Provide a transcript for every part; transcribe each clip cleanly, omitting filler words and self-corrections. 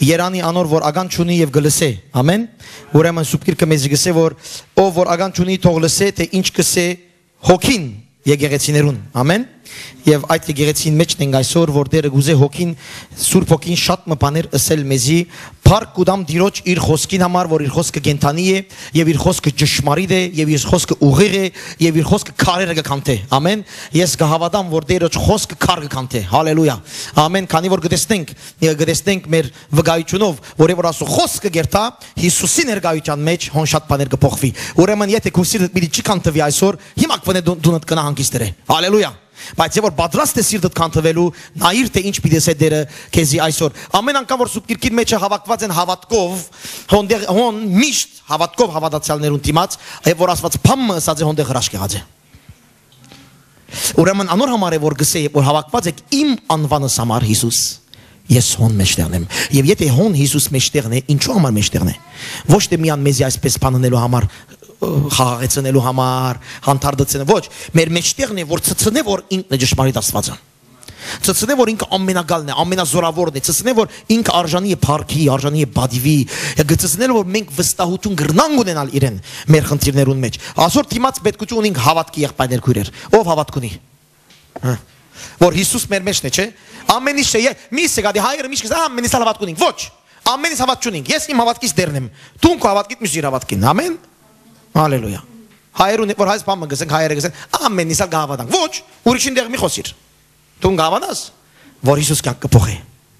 Երանի անոր որ ագան չունի եւ գլսե, ամեն։ Ուրեմն սուբկիրքը մեզ գսե որ ով որ ագան չունի թող լսե թե ինչ կսե հոգին եկեղեցիներուն, ամեն։ Եվ այդ եկեղեցին մեջն ենք այսօր, որ Տերը գուզե հոգին, Սուրբ հոգին շատ մբաներ ասել մեզի, փառք կուտամ Տիրոջ իր խոսքին համար, որ իր խոսքը կենթանի է, եւ իր խոսքը ճշմարիտ է, եւ իր խոսքը ուղիղ է, եւ իր խոսքը քարերը կքանթե, ամեն։ Ես կհավատամ, որ Տերոջ խոսքը քար կքանթե, հալելույա, ամեն։ Քանի որ գտեսնենք մեր վկայությունով, որևէ ասո խոսքը գերտա Հիսուսի ներկայության մեջ հոն շատ բաներ կփոխվի։ Ուրեմն եթե քո սիրտը մի չի կանթվի այսօր, հիմա կվնե դունդ կնա հանգիստերը, հալելույա։ Բայց եւ որ պատրաստ է սիրտդ կանթվելու, նայիր թե ինչ պիտի ասե Տերը քեզի այսօր։ Ամեն անգամ որ Սուրբ Գիրքին մեջ հավաքված են հավատքով, հոն միշտ հավատքով հավատացյալներուն դիմաց, եւ որ Աստված փամը ասած է հոնդեղ հրաշք եղած է։ Ուրեմն անոր համար է որ գսե որ հավաքված եք իմ անվանս համար Հիսուս, ես հոն մեջտեղն եմ։ Եվ եթե հոն Հիսուս մեջտեղն է, ինչու համար մեջտեղն է։ Ոչ թե միան մեզի այսպես բանանելու համար խաղաղեցնելու համար, հանդարտեցնելու, ոչ, մեր մեջտեղն է որ ցցնե որ ինքն է ճշմարիտ Աստվածը։ Ցցնե որ ինքը ամենագալն է, ամենազորավորն է, ցցնե որ ինքը արժանի է փառքի, արժանի է բադիվի, ցցնե որ մենք վստահություն գրնանք ունենալ իրեն մեր խնդիրներուն մեջ։ Այսօր դիմաց պետքություն ունենք հավատքի եղբայրներ քույրեր։ Ով հավատք ունի։ Որ Հիսուս մեր մեջն է, չէ։ Ամեն ինչ է, միսը գադի հայրը միշտ ամեն ինչ հավատք ունենք։ Ոչ, ամեն ինչ հավատք չունենք։ Ես իմ հավատքից դերնեմ։ Դու քո հավատքից միշտ իր հավատքին։ Ամեն։ Հալելույա։ Հայերուն որ հայց բամը գսենք հայերը գսեն ամեն ինչ գավադանք։ Ոչ, ուրիշին դեղ մի խոսիր։ Դու գավադաս, որ Հիսուս կյանք կփոխի։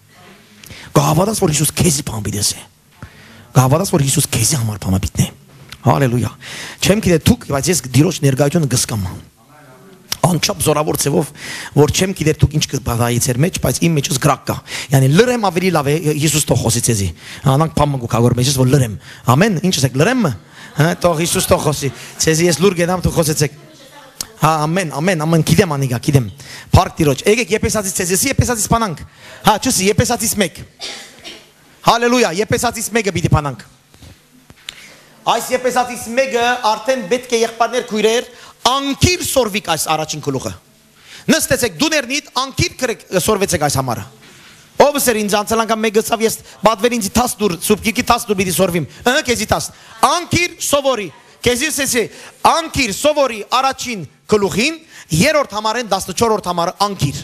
Գավադաս որ Հիսուս քեզի բամ բիդես է։ Գավադաս որ Հիսուս քեզի համար բամը բիտնե։ Հալելույա։ Չեմ գիտե դուք, բայց ես Տիրոջ ներկայությունը գսկամ։ Անչափ զորավոր ցևով, որ չեմ գիտեր դուք ինչ կբադայի ձեր մեջ, բայց իմ մեջս գրակ կա։ Յանի լրեմ ավելի լավ է Հիսուս թող խոսի ցեզի։ Անանք բամը գուքագոր մեջս որ լրեմ։ Ամեն, ինչ ասեք լրեմ։ Թող Հիսուս թող խոսի։ Ցեզի ես լուր գնամ դու խոսեցեք։ Հա ամեն, ամեն գիտեմ անիգա, գիտեմ։ Փառք Տիրոջ։ Եկեք Եփեսացից ցեզի Եփեսացից բանանք։ Հա, ճուսի Եփեսացից 1։ Հալելույա, Եփեսացից 1-ը պիտի բանանք։ Այս Եփեսացից 1-ը արդեն պետք է եղբայրներ քույրեր անկիր սորվիկ այս առաջին գլուխը։ Նստեցեք դուներնիդ անկիր սորվեցեք այս համարը։ Ով էր ինձ անցալանգամ մեկ գծավ ես բադվեր ինձ 10 դուր սուպկիկի 10 դուր պիտի սորվիմ։ Քեզի 10։ Անկիր սովորի։ Քեզի սեսի անկիր սովորի առաջին գլուխին, երրորդ համարեն 14-րդ համարը անկիր։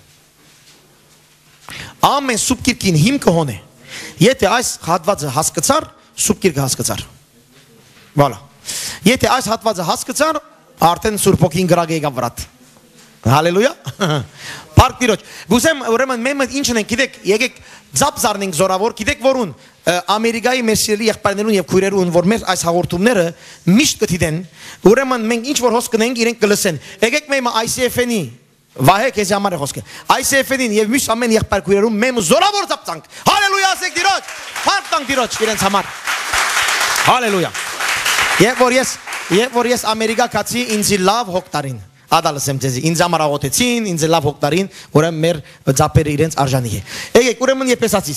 Ամեն սուպկիկին հիմքը հոն է։ Եթե այս հատվածը հասկացար, սուպկիկը հասկացար։ Վալա։ Եթե այս հատվածը հասկացար, արդեն Սուրբ Հոգին գրագ եկավ վրատ։ Հալելույա։ Փառք Տիրոջ։ Գուցեմ ուրեմն մենք ինչն ենք, գիտեք, եկեք ձապ զառնենք զորավոր, գիտեք որուն Ամերիկայի մեր սիրելի եղբայրներուն եւ քույրերուն, որ մեր այս հաղորդումները միշտ կդիտեն, ուրեմն մենք ինչ որ հոս կնենք, իրենք կլսեն։ Եկեք մենք ICF-ի վահե քեզ համար է խոսքը։ ICF-ին եւ միշտ ամեն եղբայր քույրերուն մենք զորավոր ձապցանք։ Հալելույա ասեք Տիրոջ։ Փառք տանք Տիրոջ իրենց համար։ Հալելույա։ Եվ որ ես Ամերիկա կացի ինձ լավ հոգտարին։ Ադալսեմ ձեզի ինձ համար աղոթեցին, ինձ լավ հոգտարին, ուրեմն մեր ձապերը իրենց արժանի է։ Եկեք ուրեմն Եփեսացից։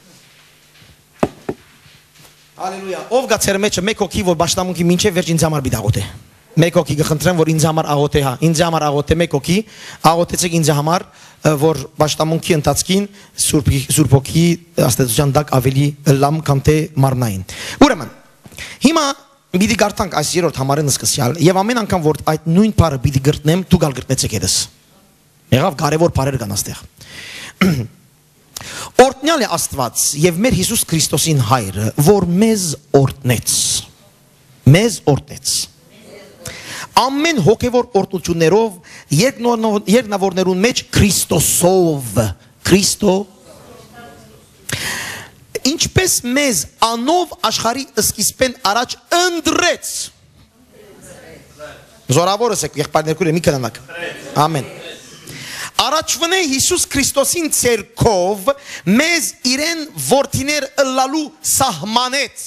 Հալելույա։ Ով գա ցեր մեջը մեկ հոգի որ başlamunki մինչև վերջ ինձ համար բիդաղոթե։ Մեկ հոգի կխնդրեմ որ ինձ համար աղոթե, հա, ինձ համար աղոթե մեկ հոգի, աղոթեցեք ինձ համար որ başlamunki ընթացքին Սուրբ Հոգի աստվածության դակ ավելի լամ կամ թե մարմնային։ Ուրեմն հիմա Բիդի գարտանք այս երրորդ համարը նսկսյալ եւ ամեն անգամ որ այդ նույն բառը բիդի գրտնեմ դու գալ գրտնեցեք եւս։ Եղավ կարևոր բառեր կան աստեղ։ Օրտնյալ է Աստված եւ մեր Հիսուս Քրիստոսին հայրը, որ մեզ օրտնեց։ Մեզ օրտնեց։ Ամեն հոգեվոր օրտնություններով երկնավորներուն մեջ Քրիստոսով, Քրիստո Ինչպես մեզ անով աշխարհի սկիզբեն առաջ ընտրեց։ Զորավորս եք եղբայրներ քույրեր մի կնանակ։ Ամեն։ Առաջվնե Հիսուս Քրիստոսին ցերկով մեզ իրեն որդիներ ըլլալու սահմանեց։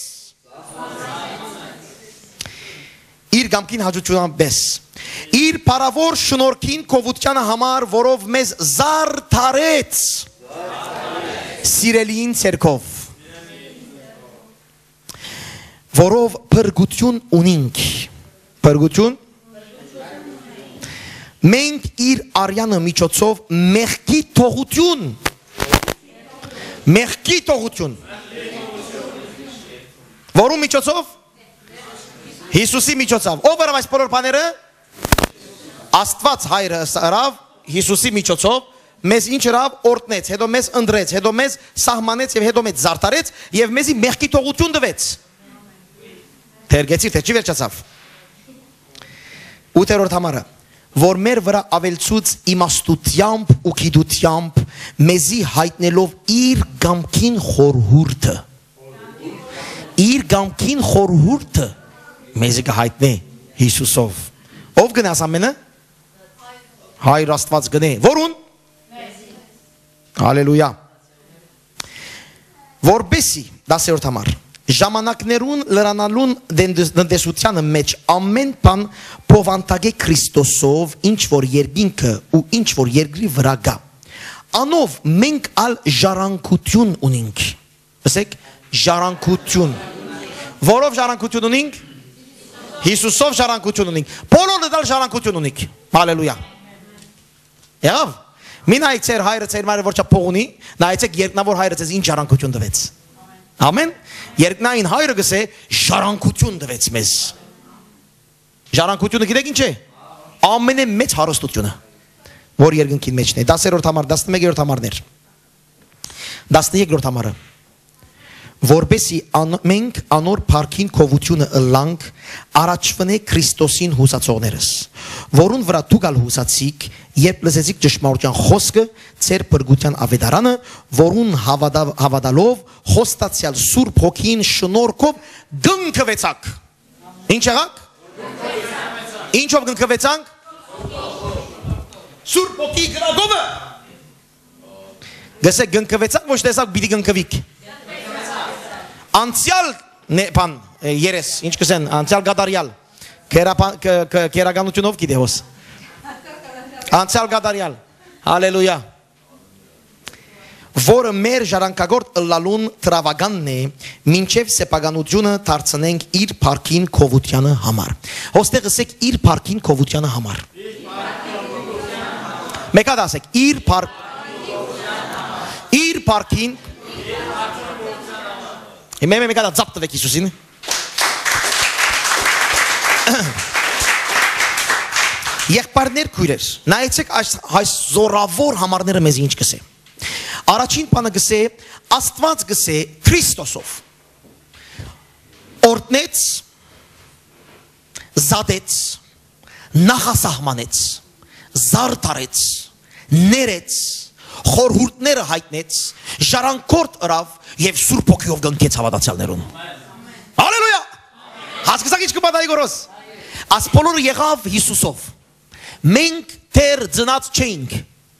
Իր գամքին հաջողությունաբես։ Իր парավոր շնորհքին կովությանը համար, որով մեզ զարդարեց։ Սիրելին ցերկով։ Որով փրկություն ունինք։ Փրկություն մենք իր արյանը միջոցով մեղքի թողություն Մեղքի թողություն։ Որու միջոցով։ Հիսուսի միջոցով։ Ով արավ այս բոլոր բաները։ Աստված հայրը արավ Հիսուսի միջոցով, մեզ ինչ արավ օրտնեց, հետո մեզ ընտրեց, հետո մեզ սահմանեց եւ հետո մեզ զարդարեց եւ մեզի մեղքի թողություն տվեց։ Թերգեցի, թե չի վերջացավ։ 8-րդ համարը, որ մեր վրա ավելցուց իմաստությամբ ու գիտությամբ մեզի հայտնելով իր գամքին խորհուրդը։ Իր գամքին խորհուրդը մեզի կհայտնի Հիսուսով։ Ով գնաս ամենը։ Հայր Աստված գնե։ Որուն։ Հալելույա։ Որբեսի 10-րդ համար ժամանակներուն լրանալուն դնդեսությանը մեջ ամեն բան փոխանցագե Քրիստոսով ինչ որ երկինքը ու ինչ որ երկրի վրա գա անով մենք ալ ժառանգություն ունենք ասեք ժառանգություն որով ժառանգություն ունենք Հիսուսով ժառանգություն ունենք բոլորը դալ ժառանգություն ունենք հալելույա Եվ մինայք ծեր հայրը ծեր մայրը որ չափ փողունի նայեցեք երկնավոր հայրը ձեզ ինչ ժառանգություն տվեց Ամեն երկնային հայրը գսե ժառանգություն տվեց մեզ Ժառանգությունը գիտեք ինչ է ամենամեծ հարստությունը որ երկնքին մեջն է 10-րդ համար 11-րդ համարներ 13-րդ համարը որբեսի մենք անոր փառքին քովությունը ըլլանք առաջվնե Քրիստոսին հուսացողներս որուն վրա դուք ալ հուսացիք երբ լսեցիք ճշմարտության խոսքը ծեր բրգության ավետարանը որուն հավատալով խոստացյալ Սուրբ Հոգին շնորհքով գնքվեցաք ինչ եղաք ինչով գնքվեցանք Սուրբ Հոգի գրագովը գսեք գնքվեցաք ոչ տեսակ պիտի գնքվիք Անցյալ բան երես ինչ կսեն անցյալ գադարյալ կերականությունով գիտե հոս Անցյալ գադարյալ հալելույա որը մեր ժառանգագործ ըլլալուն տրավականն է մինչև սեփականությունը դարձնենք իր փառքին քովությանը համար հոստեղ ասեք իր փառքին քովությանը համար մեկա դասեք իր փառքին Հիմա մեկը դա ծապ տվեք Հիսուսին Եղբայրներ քույրեր նայեցեք այս զորավոր համարները մեզ ինչ կսե Առաջին բանը գսե Աստված գսե Քրիստոսով օրտնեց զադեց նախասահմանեց զարդարեց ներեց խորհուրդները հայտնեց ժառանգորդ ըրավ եւ Սուրբ Հոգիով գնքեց հավատացյալներուն Հալելույա հասկացաք ինչ կպատահի գորոս Այս բոլորը եղավ Հիսուսով մենք դեռ ծնած չենք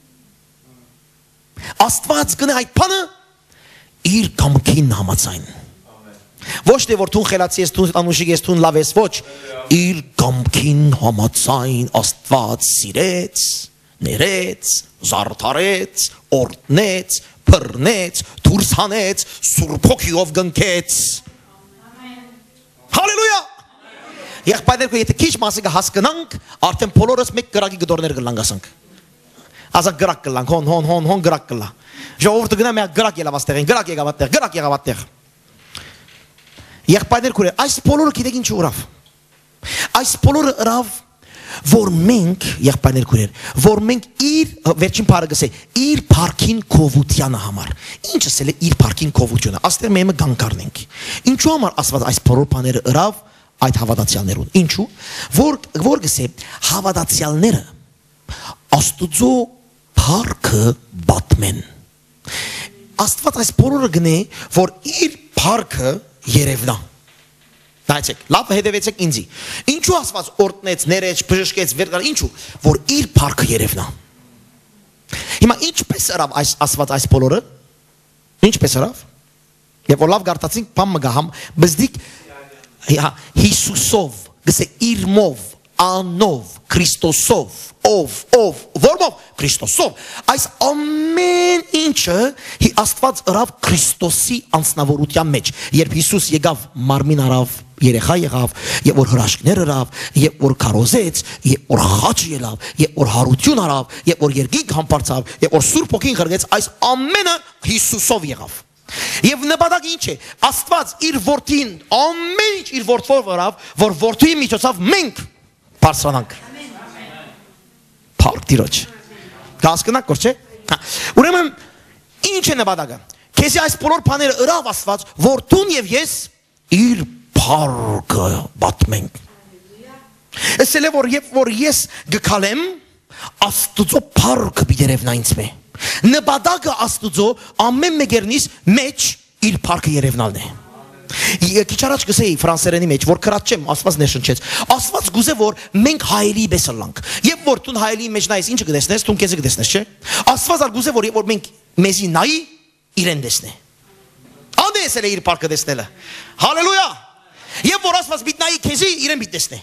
Աստված գնե այդ բանը իր կամքին համաձայն ոչ թե որ դու խելացի ես դու անուշիկ ես դու լավ ես ոչ իր կամքին համաձայն Աստված սիրեց ներեց զարդարեց օրտնեց բռնեց դուրս հանեց Սուրբ Հոգիով գնքեց Հալելույա Եղբայրներ եթե քիչ մասը հասկանանք արդեն բոլորս մեկ գրակի գդորներ կլանք ասանք ասա գրակ կլանք հոն գրակ կլա ժողովուրդը գնա մեկ գրակ ելավ աստեղին գրակ եղավ այդտեղ Եղբայրներ քույրեր այս բոլորը գիտեք ինչ ուրավ այս բոլորը ուրավ որ մենք եղբայրներ քույրեր որ մենք իր վերջին բառը գսե իր փառքին քովությանը համար ինչ ասել է իր փառքին քովությունը աստեղ մեմը գանկարնենք ինչու համար ասված այս բոլոր բաները ըրավ այդ հավատացյալներուն ինչու որ գսե հավատացյալները աստուծո փառքը բատմեն աստված այս բոլորը գնե որ իր փառքը երևնա Նայեցեք, լավ հետևեցեք ինձի Ինչու ասված օրտնեց, ներեց, բժշկեց, վերգար Ինչու, որ իր փառքը երևնա Հիմա ինչպես ըրավ ասված այս բոլորը Ինչպես ըրավ Եվ որ լավ գարտացինք, բան մգահամ Բզդիկ Հիսուսով, գսե իրմով, անով, Քրիստոսով Որմով, Քրիստոսով Այս ամեն ինչը Աստված ըրավ Քրիստոսի անձնավորության մեջ Երբ Հիսուս եկավ մարմին արավ երեխա եղավ, եւ որ հրաշքներ ըրավ, եւ որ քարոզեց, եւ որ խաչ ելավ, եւ որ հարություն արավ, եւ որ երկինք համբարձավ, եւ որ Սուրբ Հոգին խրգեց, այս ամենը Հիսուսով եղավ։ Եվ նպատակը ինչ է։ Աստված իր որդին ամեն ինչ իր որդով վրավ, որ որդուի միջոցով մենք բարձրանանք։ Փառք Տիրոջ։ Հասկանաք որ չէ։ Ուրեմն ինչ է նպատակը։ Քեզի այս բոլոր բաները ըրավ Աստված, որդուն եւ ես իր փառքը բացմենք։ Ասել է որ ես գկալեմ Աստուծո փառքը բիդերևնա ինձ մե։ Նպատակը Աստուծո ամեն մեկերնից մեջ իր փառքը երևնալն է։ Քիչ առաջ գսեի ֆրանսերենի մեջ որ քրած չեմ Աստված ներշնչեց։ Աստված գուզե որ մենք հայելի պես լանք։ Եվ որ դու հայելի մեջ նայես ինչը կտեսնես, դու քեզ կտեսնես, չէ՞։ Աստված գուզե որ մենք մեզի նայի իրեն տեսնե։ Անդես էլ է իր փառքը տեսնելը։ Հալելույա։ Եվ որ Աստված բիտնայի քեզի իրեն բիտ տեսնե։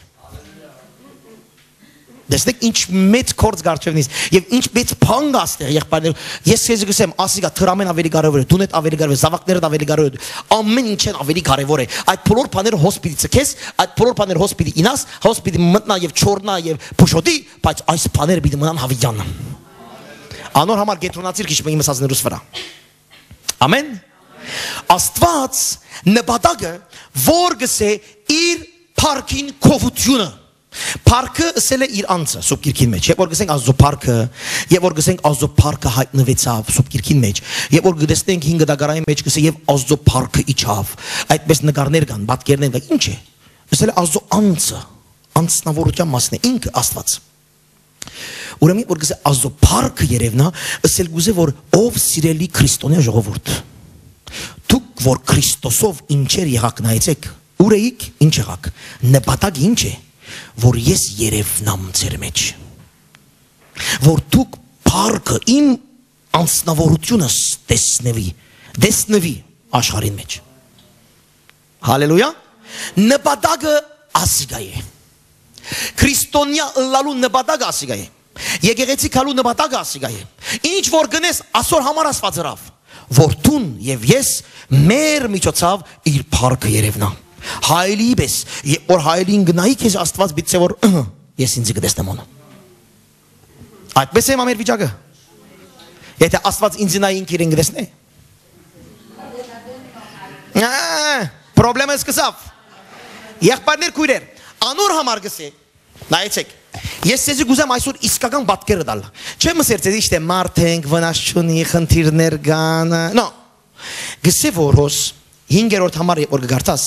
Դեսնեք ինչ մեծ կորձ գարչևնից եւ ինչ մեծ փանգ աստեղ եղբայրներ ես քեզ գսեմ ասիկա թրամեն ավելի կարևոր է դունետ ավելի կարևոր է զավակներդ ավելի կարևոր է ամեն ինչն ավելի կարևոր է այդ բոլոր բաները հոսպիտի ցկես այդ բոլոր բաները հոսպիտի ինաս հոսպիտի մտնա եւ չորնա եւ փուշոտի բայց այս բաները պիտի մնան հավիյան անոր համար գետրոնացիր քիչ մի մսածներուս վրա ամեն Աստված նպատակը որ գսե իր փառքին կովությունը Փառքը ասել է իր անձը սուրբ գիրքին մեջ եւ որ գսենք Աստծո փառքը եւ որ գսենք Աստծո փառքը հայտնվեցավ սուրբ գիրքին մեջ եւ որ գտեսնենք 5 դագարայի մեջ գսե եւ Աստծո փառքը իջավ այդպես նկարներ կան պատկերներ կան ինչ է ասել է Աստծո անձը անձնավորության մասն է ինքը Աստված ուրեմն որ գսե Աստծո փառքը երևնա ասել գուզե որ ով սիրելի քրիստոնյա ժողովուրդ դուք որ Քրիստոսով ինչեր եղաք նայեցեք ուր էիք ինչ եղաք նպատակը ինչ է որ ես երևնամ ձեր մեջ որ դուք փառքը իմ անձնավորությունս տեսնվի աշխարհին մեջ հալելույա նպատակը ասիգա է քրիստոնյա լալու նպատակը ասիգա է եկեղեցի քալու նպատակը ասիգա է ինչ որ գնես ասոր համար Աստված ըրավ որ դուն եւ ես մեր միջոցով իր փառքը երևնա հայելի պես որ հայելին գնայի քեզ Աստված բիծե որ ես ինձ կտեսնեմ օն այդպես է մեր վիճակը եթե Աստված ինձ նայի ինքն իրեն կտեսնե պրոբլեմը սկսավ եղբայրներ քույրեր անոր համար գսե նայեցեք ես ցեզի գուզեմ այսօր իսկական պատկերը տալ չեմ սերծեի իհտե մարդ ենք վնաս չունի խնդիրներ կան նո գսե որոս 5-րդ համար որ գարտաս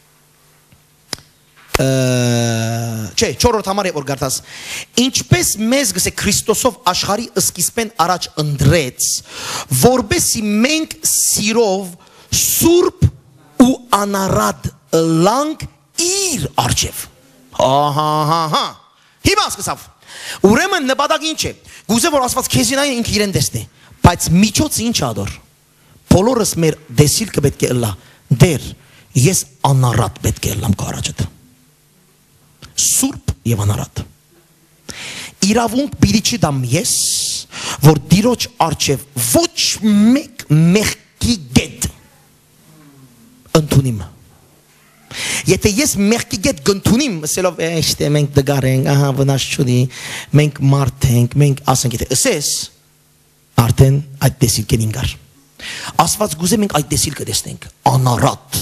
չէ 4-րդ համար որ գարտաս ինչպես մեզ գսե Քրիստոսով աշխարհի սկիզբեն առաջ ընտրեց որբեսի մենք սիրով սուրբ ու անարատ լանք իր արժև հա հիմա սկսավ ուրեմն նպատակը ինչ է գուզե որ Աստված քեզին այն ինքը իրեն տեսնի բայց միջոցը ինչ ադոր բոլորս մեր դեսիլքը պետք է լա դեր ես անարատ պետք է լամ կարաճդ սուրբ եւ անարատ իրավունք պիտի չդամ ես որ Տիրոջ արչև ոչ մեկ մեղքի գետ ընդունիմ եթե ես մեղքի գետ գնդունիմ ասելով էշտե մենք դգար ենք ահա վնաս չունի մենք մարդ ենք մենք ասենք եթե ասես արդեն այդ տեսիլքեն ինգար Աստված գուզե մենք այդ տեսիլքը տեսնենք անարատ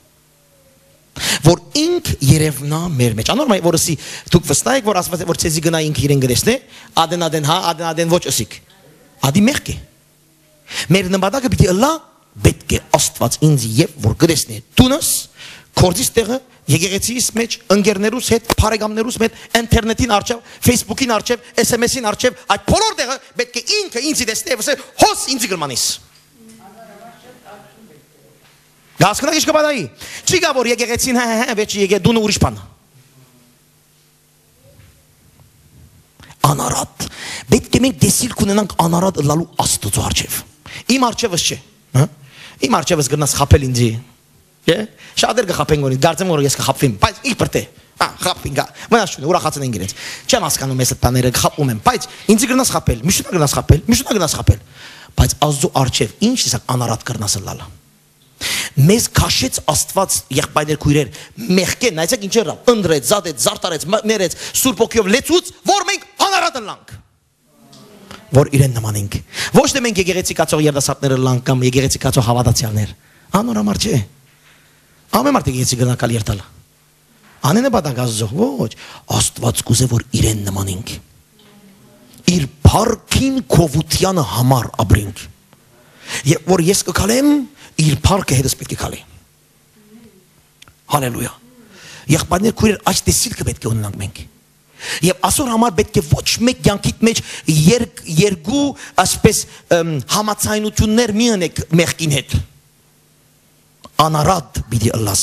որ ինք երևնա մեր մեջ անորմալ որ ասի դուք վստահ եք որ Աստված որ ցեզի գնա ինք իրեն գտեսնե ադեն հա ադեն ոչ ասիկ ադի մեղք է մեր նպատակը պիտի լա պետք է Աստված ինձ եւ որ գտեսնե տունս Քորձիս տեղը եկեղեցիս մեջ ընկերներուս հետ բարեկամներուս հետ ինտերնետին արչև Facebook-ին արչև SMS-ին արչև այդ բոլոր տեղը պետք է ինքը ինձի տեսնե ասե հոս ինձի գլմանիս Գասկնա ինչ կբադայի չի գա որ եկեղեցին վեճ եկե դու ուրիշ բան անարատ պետք է մենք դեսիլ կունենանք անարատ լալու Աստծո արչև իմ արչևս չէ իմ արչևս գնաս խապել ինձի Շատեր կխապեն գոնի, գարձեմ որ ես կխապվեմ, բայց իր պրտե, խապվին գա, մնաս չունի, ուրախացն են գիրենց, չեմ հասկանում ես այդ բաները կխապում եմ, բայց ինձի գրնաս խապել, միշունա գրնաս խապել, բայց Աստծո արչև ինչ տեսակ անարատ կրնաս լալը, մեզ քաշեց Աստված եղբայրներ քույրեր, մեղքեն, նայեցեք ինչ եղավ, ընտրեց, զատեց, զարտարեց, ներեց, Սուրբ Օքիով լեցուց, որ մենք անարատ լանք, որ իրեն նմանենք։ Ոչ թե մենք եկեղեցիկացող երիտասարդները լանք կամ եկեղեցիկացող հավատացյալներ։ Անոր համար չէ։ Ամեն մարդ եկեղեցի գնակալ երթալ։ Անենը բադագազող, ոչ, Աստված կուզե որ իրեն նմանենք։ Իր փառքին քովության համար ապրենք։ Եվ որ ես կքալեմ, իր փառքը հետս պետք է քալի։ Հալելույա։ Եղբայրներ քույրեր այս տեսիլքը պետք է ունենանք մենք։ Եվ ասոր համար պետք է ոչ մեկ կյանքիդ մեջ երկու ասպես համացայնություններ մի անեք մեղքին հետ։ Անարատ պիտի ըլլաս։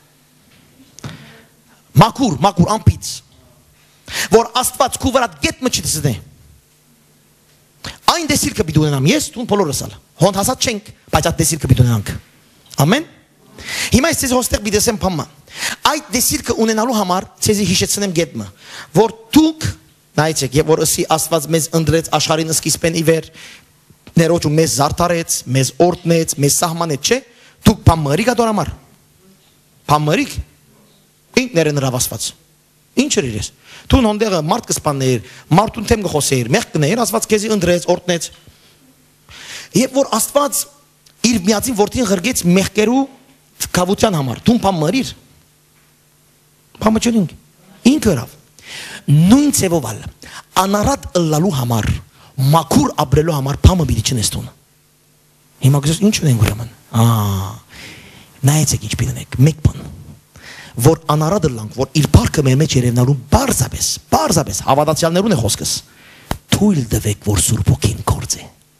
Մաքուր ամպից, որ Աստված քու վրա գետ մը չտեսնե։ Այն տեսիլքը պիտի ունենամ ես, դու բոլորս ալ։ Հոն հասած չենք, բայց այդ տեսիլքը պիտի ունենանք։ Ամեն։ Հիմա ես ձեզ հոստեղ պիտի ասեմ բամը։ Այդ տեսիլքը ունենալու համար ձեզի հիշեցնեմ գետմը, որ դուք նայեցեք, եւ որ ըսի Աստված մեզ ընտրեց աշխարհին սկիզբեն ի վեր, ներոջը մեզ զարդարեց, մեզ օրտնեց, մեզ սահմանեց, չէ՞։ Դուք բամերիկ ադոր համար։ Բամերիկ ինքներն հրավասված։ Ինչ էր ես։ Դու հոնդեղը մարդ կսպաններ, մարդուն թեմ կխոսեր, մեղք կներ, Աստված քեզի ընտրեց, օրտնեց։ Եվ որ Աստված իր միածին որդին ղրգեց մեղքերու կավության համար, դու բամերիր։ Բամաչունինք։ Ինքը հրավ։ Նույն ծևով ալ, անարատ ըլլալու համար, մաքուր ապրելու համար բամը պիտի չնես տուն։ Հիմա գսես ինչ ունենք ուրեմն։ Նայեցեք ինչ պիտենեք, մեկ բան, որ անարատ ըլլանք, որ իր փառքը մեր մեջ երևնալու բարձապես, հավատացյալներուն է խոսքս, թույլ տվեք, որ Սուրբ Հոգին գործի։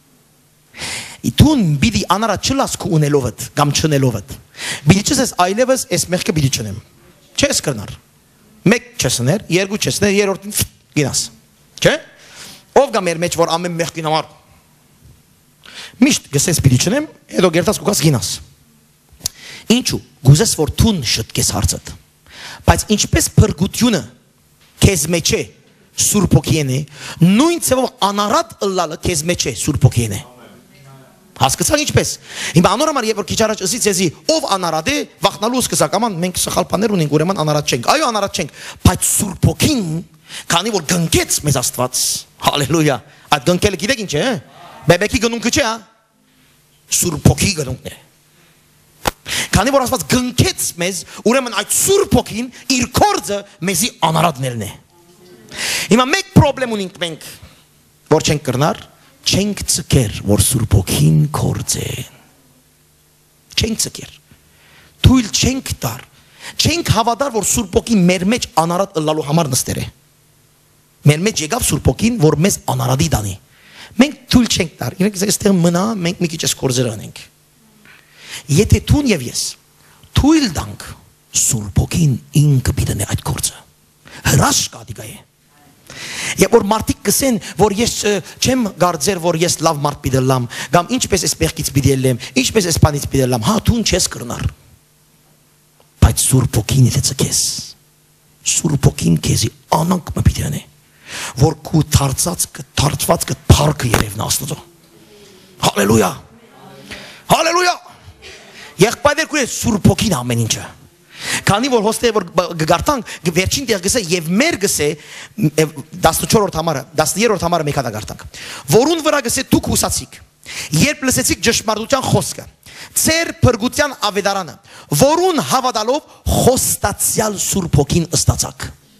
Դու պիտի անարատ չլաս քու ունելովդ կամ չնելովդ։ Պիտի չես այլևս այս մեղքը պիտի չնեմ։ Չես կրնար։ Մեկ չեսներ, երկու չեսներ, երրորդին գնաս։ Չէ՞։ Ով գա մեր մեջ որ ամեն մեղքին համար միշտ գսես պիտի չնեմ, հետո գերտաս կուկաս գնաս։ Ինչու։ Գուզես որ թուն շտկես հարցդ։ Բայց ինչպես փրկությունը քեզ մեջ է Սուրբ Հոգին է, նույն ծավալ անարատ ըլլալը քեզ մեջ է Սուրբ Հոգին է։ Հասկացա՞ք ինչպես։ Հիմա անոր համար երբ որ քիչ առաջ ասից էզի ով անարատ է, վախնալու սկսակ աման մենք սխալ բաներ ունենք, ուրեմն անարատ չենք։ Այո, անարատ չենք, բայց Սուրբ Հոգին, քանի որ գնկեց մեզ Աստված, հալելույա, այդ գնկելը գիտեք ինչ է, բեբեկի գնունքը չէ, Սուրբ Հոգի գնունքն է։ Քանի որ Աստված գնկեց մեզ, ուրեմն այդ Սուրբ Հոգին իր կորձը մեզի անարատներն է։ Հիմա մեկ պրոբլեմ ունենք մենք, որ չենք կրնար, չենք ցկեր, որ Սուրբ Հոգին կորձե։ Չենք ցկեր։ Թույլ չենք տար։ Չենք հավատար, որ Սուրբ Հոգին մեր մեջ անարատ ըլլալու համար նստեր է։ Մեր մեջ եկավ Սուրբ Հոգին, որ մեզ անարատի դանի։ Մենք թույլ չենք տար։ Իրենք այստեղ մնա, մենք մի քիչ կորձեր անենք։ Եթե թուն եւ ես թույլ տանք, Սուրբ Հոգին ինքը պիտի այդ կորձը։ Հրաշք ադիգա է։ Եվ որ մարդիկ կսեն, որ ես չեմ գարձեր, որ ես լավ մարդ պիտի լամ, կամ ինչպես ես մեղքից պիտի ելեմ, ինչպես ես բանից պիտի լամ, հա դու չես կրնար։ Բայց Սուրբ Հոգին եթե ցկես, Սուրբ Հոգին քեզի անանք մը պիտի անե, որ քու թարծված փառքը երևնա Աստծո։ Հալելույա։ Հալելույա։ Եղբայրներ քույր Սուրբ Հոգին ամեն ինչը։ Քանի որ հոստե որ գարտանք վերջին տեղ գսե եւ մեր գսե 14-րդ համարը 13-րդ համարը մեկ հատ գարտանք որուն վրա գսե դուք հուսացիք երբ լսեցիք ճշմարտության խոսքը ծեր փրկության ավետարանը որուն հավատալով խոստացյալ Սուրբ Հոգին ըստացաք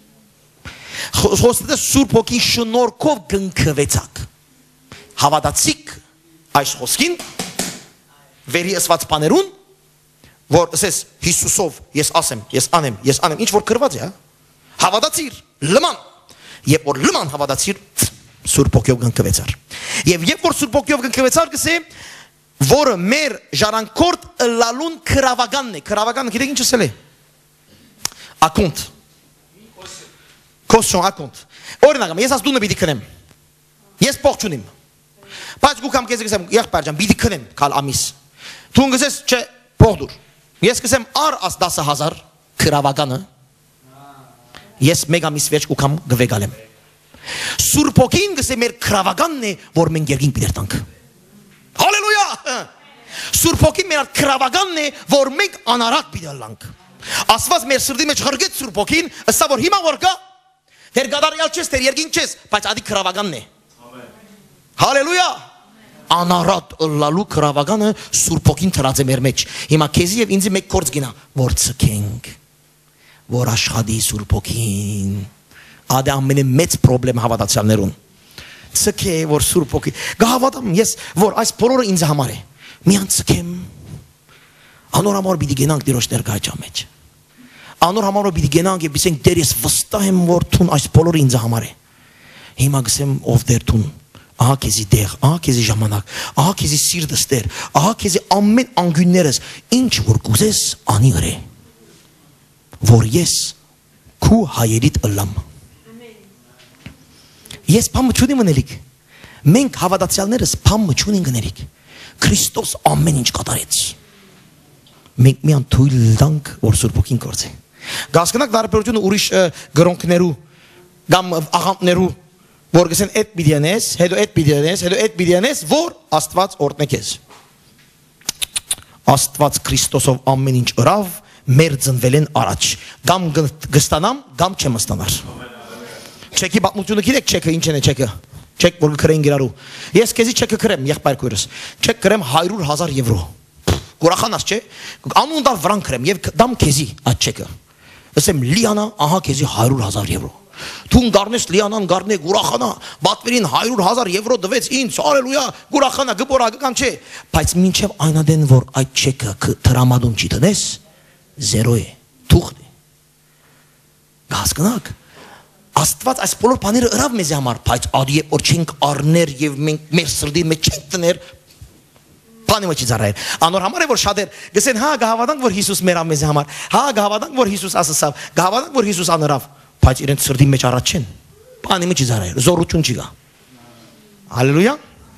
խոստացած Սուրբ Հոգի շնորհքով գնքվեցաք հավատացիք այս խոսքին վերի ասված բաներուն որ ասես Հիսուսով ես ասեմ, ես անեմ, ինչ որ գրված է, հավատացիր, լման, երբ որ լման հավատացիր, Սուրբ Հոգիով գնքվեցար։ Եվ երբ որ Սուրբ Հոգիով գնքվեցար գսե, որը մեր ժառանգորդ ըլլալուն քրավականն է, քրավականը գիտեք ինչ ասել է։ Ակոնտ։ Կոսոն ակոնտ։ Օրինակ, ես ասդունը պիտի քնեմ։ Ես փող չունիմ։ Բայց գուքամ քեզ գսեմ, եղբայր ջան, պիտի քնեմ, կալ ամիս։ Դու գսես, չէ, փող դուր։ Ես կսեմ ար աս 10,000 քրավականը ես մեկ ամիս վերջ կուքամ գվեգալեմ Սուրբ Հոգին գսե մեր քրավականն է որ մենք երկին պիտի տանք հալելույա Սուրբ Հոգին մեր քրավականն է որ մենք անարատ պիտի լանք Աստված մեր սրտի մեջ հրգեց Սուրբ Հոգին ըստ որ հիմա որ կա դեր գադարյալ չես դեր երկին չես բայց ադի քրավականն է Հալելույա։ Անարատ լալու քրավականը Սուրբ Հոգին թրած է մեր մեջ։ Հիմա քեզի եւ ինձի մեկ կորց գնա, որ ցկենք, որ աշխատի Սուրբ Հոգին։ Ադե ամենամեծ խնդրեմ հավատացյալներուն։ Ցկե որ Սուրբ Հոգի։ Գահավատամ ես, որ այս բոլորը ինձ համար է։ Միան ցկեմ։ Անոր համար պիտի գնանք Տիրոջ ներկայության մեջ։ Անոր համար պիտի գնանք եւ ասենք Տեր ես վստահ եմ որ թուն այս բոլորը ինձ համար է։ Հիմա գսեմ ով Տեր թուն։ Ահա քեզի դեղ, ահա քեզի ժամանակ, ահա քեզի սիրտս Տեր, ահա քեզի ամեն անգյուններս, ինչ որ կուզես անի գրե։ Որ ես քու հայերիդ ըլլամ։ Ես բամը չունիմ ընելիք։ Մենք հավատացյալներս բամը չունենք ընելիք։ Քրիստոս ամեն ինչ կատարեց։ Մենք միան թույլ տանք որ Սուրբ Հոգին գործի։ Գասկնակ դարբերությունը ուրիշ գրոնքներու կամ աղանդներու որ գսեն այդ պիտիանես, հետո այդ պիտիանես, հետո այդ պիտիանես, որ Աստված օրհնե քեզ։ Աստված Քրիստոսով ամեն ինչ ըրավ, մեր ծնվել են առաջ։ Կամ գստանամ, կամ չեմ ստանար։ Չեկի պատմությունը գիտեք չեկը ինչ է չեկը։ Չեք որ կրեն գիրարու։ Ես քեզի չեկը կրեմ, եղբայր քույրս։ Չեք կրեմ 100,000 եվրո։ Գորախանաս չէ։ Անուն դար վրան կրեմ եւ դամ քեզի այդ չեկը։ Ասեմ լիանա, ահա քեզի 100,000 եվրո։ Թուն գարնես լիանան գարնե գուրախանա բատվերին 100,000 եվրո դվեց ինձ հալելույա գուրախանա գբորա կամ չէ բայց մինչև այնադեն որ այդ չեկը տրամադուն չի տնես զերո է թուղթ է հասկանաք Աստված այս բոլոր բաները ըրավ մեզ համար բայց ադի որ չենք առներ եւ մենք մեր սրտի մեջ չենք տներ բանի մեջ ծառայել անոր համար է որ շատեր գսեն հա գահավատանք որ Հիսուս մեր ամեզ համար հա գահավատանք որ Հիսուս ասացավ գահավատանք որ Հիսուս անրավ բայց իրենց սրտի մեջ առաջ չեն բանի մեջ ծառայել զորություն չի գա հալելույա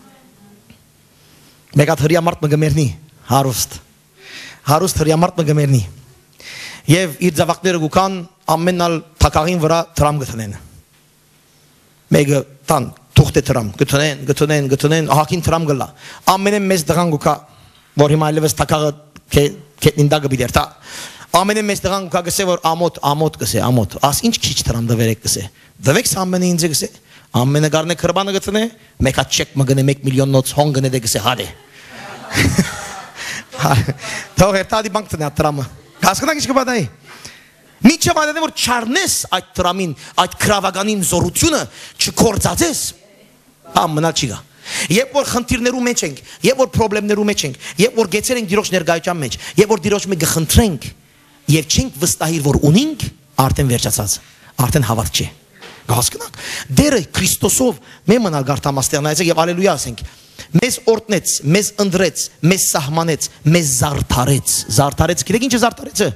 մեկ հատ հրյամարտ մգմերնի հարուստ հրյամարտ մգմերնի եւ իր զավակները գուքան ամենալ թակաղին վրա դրամ գտնեն մեկը տան թուղթ դրամ գտնեն ահակին դրամ գլա ամենը մեծ դղան գուքա որ հիմա այլևս թակաղը կետնինդագը բիդեր տա ամենը մեծ դղան գուքա գսե որ ամոթ գսե ամոթ աս ինչ քիչ դրամ դվերեք գսե դվեք ամենը ինձ գսե ամենը գարնե քրբանը գտնե մեկ հատ չեք մգնե 1 միլիոն նոց հոն գնե դե գսե հադե թող երթադի բանկ տնե դրամը հասկանաք ինչ կբադայի Միջև այնտեղ որ չառնես այդ դրամին, այդ քրավականին զորությունը չկործածես, ամենալ չի գա։ Երբ որ խնդիրներու մեջ ենք, երբ որ խնդիրներու մեջ ենք, երբ որ գեցեր ենք Տիրոջ ներկայության մեջ, երբ որ Տիրոջ մեջ գխնդրենք եւ չենք վստահիր որ ունենք, արդեն վերջացած, արդեն հավատ չէ։ Հասկանաք։ Դերը Քրիստոսով մենալ գարտամաստեղնայից եւ ալելույա ասենք։ Մեզ օրտնեց, մեզ ընդրեց, մեզ սահմանեց, մեզ զարդարեց, գիտեք ինչ է զարդարեցը։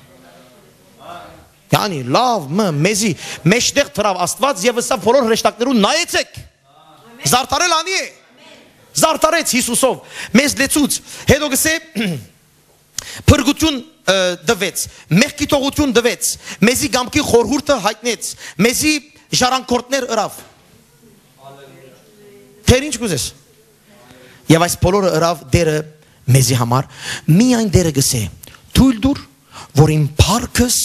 Yani լավ մեզի մեջտեղ թրավ Աստված եւ սա բոլոր հրեշտակներուն նայեցեք զարդարել անի է զարդարեց Հիսուսով մեզ լեցուց հետո գսե փրկություն դվեց մեղքի թողություն դվեց մեզի գամքի խորհուրդը հայտնեց մեզի ժառանգորդներ ըրավ Դեր ինչ կուզես եւ այս բոլորը ըրավ դերը մեզի համար միայն դերը գսե թույլ դուր որ իմ փառքս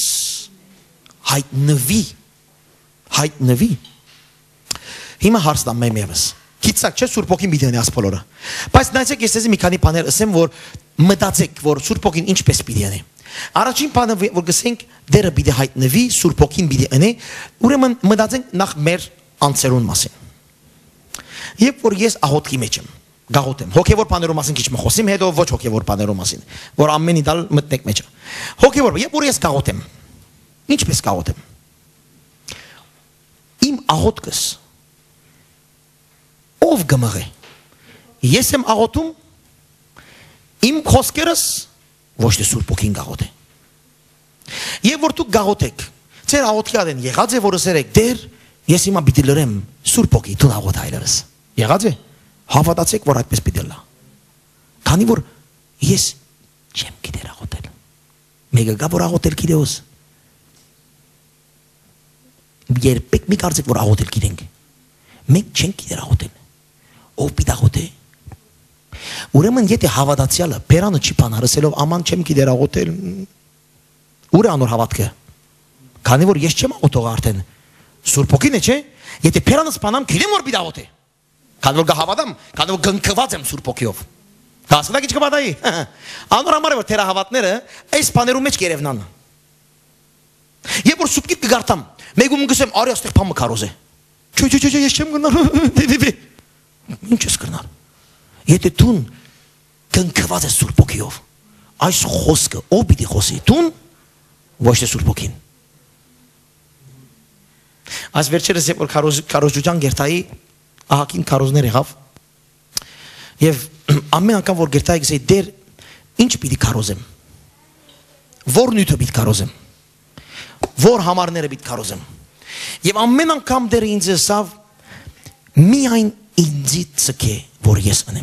հայտնվի հիմա հարցնամ մեմ եւս քիծակ չէ Սուրբ Հոգին պիտի ունի ասպոլորը բայց նայեցեք ես ձեզ մի քանի բաներ ասեմ որ մտածեք որ Սուրբ Հոգին ինչպես պիտի ունի առաջին բանը որ գսենք դերը պիտի հայտնվի Սուրբ Հոգին պիտի ունի ուրեմն մտածենք նախ մեր անձերուն մասին երբ որ ես աղոթքի մեջ եմ գաղութեմ հոգեվոր բաներու մասին քիչ մխոսիմ հետո ոչ հոգեվոր բաներու մասին որ ամեն իդալ մտնեք մեջը հոգեվոր երբ որ ես գաղութեմ Ինչպես կաղոթեմ Իմ աղոթքս ով գմղե Ես եմ աղոթում Իմ խոսքերս ոչ թե Սուրբ Հոգին գաղոթ է Եվ որ դուք գաղոթեք Ձեր աղոթքի ադեն եղած է որ ասերեք Դեր ես հիմա պիտի լրեմ Սուրբ Հոգի դու աղոթ այլերս Եղած է Հավատացեք որ այդպես պիտի լա Քանի որ ես չեմ գիտեր աղոթել Մեկը գա որ աղոթել գիտեոս Երբեք մի կարծեք որ աղոթել գիտենք Մենք չենք գիտեր աղոթել Ով պիտի աղոթե Ուրեմն եթե հավատացյալը բերանը չի բանարսելով աման չեմ գիտեր աղոթել Ուր է անոր հավատքը Քանի որ ես չեմ աղոթող արդեն Սուրբ Հոգին է չէ Եթե բերանս բանամ գիտեմ որ պիտի աղոթե Քանի որ գահավատամ, քանի որ գնկված եմ Սուրբ Օքիով։ Հասկանաք ինչ կբադայի։ Անոր համար է որ թերահավատները այս բաներու մեջ կերևնան։ Եվ որ Սուրբ Գիրք կգարտամ, մեկում գսեմ արի աստեղ փամը քարոզ է։ Չէ, ես չեմ գնալ։ Ինչ ես գնալ։ Եթե դու գնկված ես Սուրբ Օքիով, այս խոսքը ով պիտի խոսի, դու ոչ թե Սուրբ Օքին։ Այս վերջերս երբ որ քարոզության գերտայի ահագին քարոզներ եղավ, եւ ամեն անգամ որ գերտայի գսեի դեր ինչ պիտի քարոզեմ, որ նյութը պիտի քարոզեմ, որ համարները պիտի քարոզեմ, եւ ամեն անգամ դեր ինձ ասավ միայն ինձի ցկե որ ես անեմ։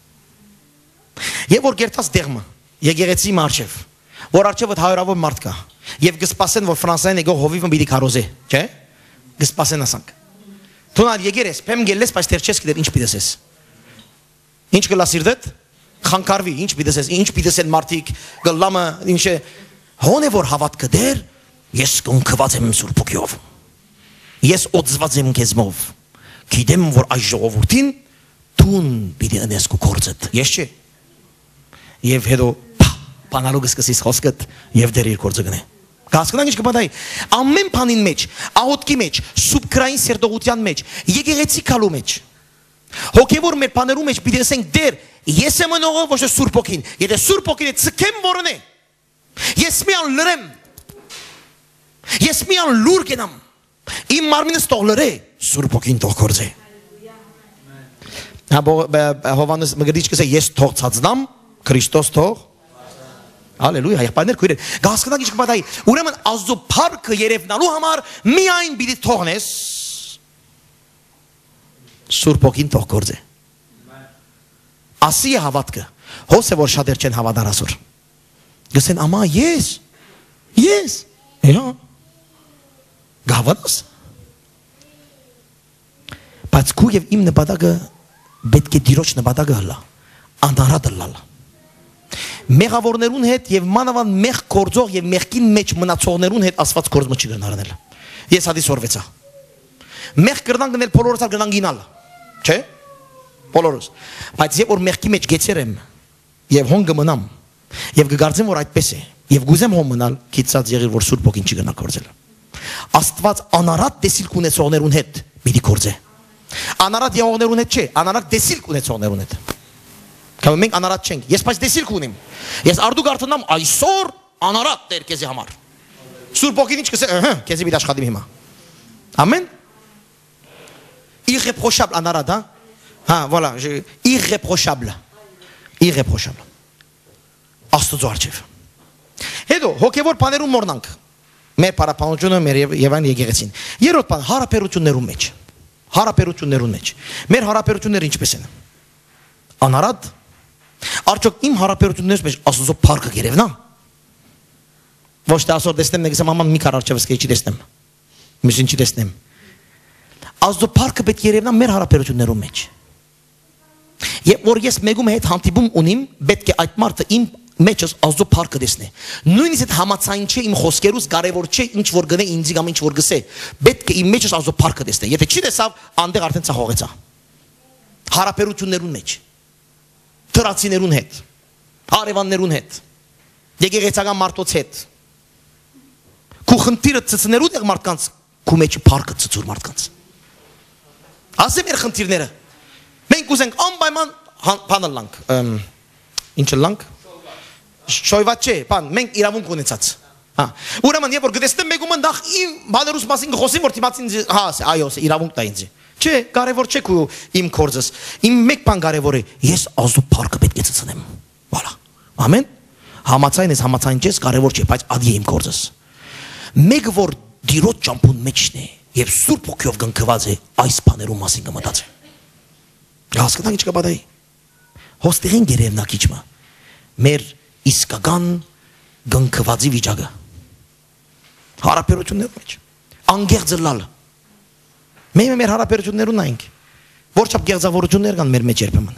Եվ որ գերտաս դեղմը եկեղեցի մարչև, որ արչևը հայրավոր մարդ կա, եւ գսպասեն որ ֆրանսային եկող հովիվը պիտի քարոզե, չէ՞։ Գսպասեն ասանք։ Դու նալ եկերես, փեմ գելես, բայց դեռ չես գիտեր ինչ պիտի ասես։ Ինչ գլասիրդետ, խանգարվի, ինչ պիտի ասես, ինչ պիտի ասեն մարդիկ, գլամը, ինչ է, հոն է որ հավատքը դեր, ես կնքված եմ Սուրբ Օքիով։ Ես օծված եմ քեզմով։ Գիտեմ որ այս ժողովրդին դուն պիտի անես քո կորցդ։ Ես չէ։ Եվ հետո բանալոգս կսիս խոսքդ եւ դեր իր կորցը գնե։ Հասկանաք ինչ կբադայի։ Ամեն բանին մեջ, աղոթքի մեջ, սուբկրային սերտողության մեջ, եկեղեցի քալու մեջ, հոգևոր մեր բաներու մեջ պիտի ասենք դեր ես եմ անողը ոչ թե Սուրբ Օքին։ Եթե Սուրբ Օքին է ցկեմ որն է։ Ես միան լրեմ։ Ես միան լուր կենամ։ Իմ մարմինս թող լրե, Սուրբ Օքին թող կորցե։ Հովանես մգրիչ կսե ես թող ցածնամ, Քրիստոս թող Հալելույա, եղբայրներ քույրեր, հասկանաք ինչ կբադայի, ուրեմն Աստծո փառքը երևնալու համար միայն պիտի թողնես Սուրբ Օքին թող գործե։ Ասի է հավատքը, հոս է որ շատեր չեն հավատար ասոր։ Գսեն ամա ես, գավանաս։ Բայց քու և իմ նպատակը պետք է դիրոջ նպատակը հլա, անդարատ հլալա։ Մեղավորներուն հետ եւ մանավանդ մեղ կորձող եւ մեղքին մեջ մնացողներուն հետ ասված կորձը չի գնարնել։ Ես հադի սորվեցա։ Մեղ կրնան գնել բոլորս գնան գինալ։ Չէ՞։ Բոլորս։ Բայց երբ որ մեղքի մեջ գեցեր եմ եւ հոն գմնամ եւ կգարձեմ որ այդպես է եւ գուզեմ հոն մնալ, գիծած եղիր որ Սուրբ Օքին չի գնա կորձել։ Աստված անարատ դեսիլք ունեցողներուն հետ պիտի կորձե։ Անարատ եղողներուն հետ չէ, անարատ դեսիլք ունեցողներուն հետ։ Կամ մենք անարատ չենք, ես բայց դեսիլք ունիմ։ Ես արդու գարթնամ այսօր անարատ դեր քեզի համար։ Սուրբ Օքին ինչ կսե, քեզի պիտի աշխատիմ հիմա։ Ամեն։ Irréprochable անարատ, voilà, irréprochable. Irréprochable. Աստծո արչև։ Հետո հոգևոր բաներում մորնանք։ Մեր պարապանությունը մեր եւ այն եկեղեցին։ Երրորդ բան հարաբերություններում մեջ։ Հարաբերություններում մեջ։ Մեր հարաբերությունները ինչպես են։ Անարատ Արդյոք իմ հարաբերություններս մեջ Աստծո փառքը կերևնա։ Ոչ թե ասոր տեսնեմ նեգսեմ աման մի քար արջևս կեի չի տեսնեմ։ Միշտ չի տեսնեմ։ Աստծո փառքը պետք է երևնա մեր հարաբերություններում մեջ։ Եվ որ ես մեկում հետ հանդիպում ունիմ, պետք է այդ մարդը իմ մեջս Աստծո փառքը տեսնի։ Նույնիսկ այդ համացային չէ իմ խոսքերուս կարևոր չէ ինչ որ գնե ինձ կամ ինչ որ գսե։ Պետք է իմ մեջս Աստծո փառքը տեսնի։ Եթե չի տեսավ, անդեղ արդեն ցախողեցա։ Հարաբերություններում մեջ Թրացիներուն հետ, հարևաններուն հետ, եկեղեցական մարդոց հետ, քու խնդիրը ծծներու դեղ մարդկանց, քու մեջ փառքը ծծուր մարդկանց։ Ասեմ մեր խնդիրները, մենք ուզենք անպայման բանը լանք, ինչը լանք, շոյված չէ, բան, մենք իրավունք ունեցած։ Ուրեմն երբ որ գտեսնեմ մեկումը նախ իմ բաներուս մասին գխոսիմ որ թիմացին այո, իրավունք տա ինձ։ Չէ, կարևոր չէ քու իմ կորձս։ Իմ մեկ բան կարևոր է, ես Աստծո փառքը պետք է ցցնեմ։ Վալա։ Ամեն։ Համացայն ես, համացայն չես, կարևոր չէ, բայց ադի իմ կորձս։ Մեկը որ դիրոջ ճամփուն մեջն է եւ Սուրբ Օքիով գնկված է, այս բաներու մասին կմտածի։ Հասկանաք ինչ կբադայի։ Հոստեղին գերևնակիչը։ Մեր իսկական գնկվածի վիճակը։ Հարաբերություններում մեջ։ Անգեղձ լալ։ Մենք մեր հարաբերություններուն այնք, որչափ գեղձավորություններ կան մեր մեջ երբեմն։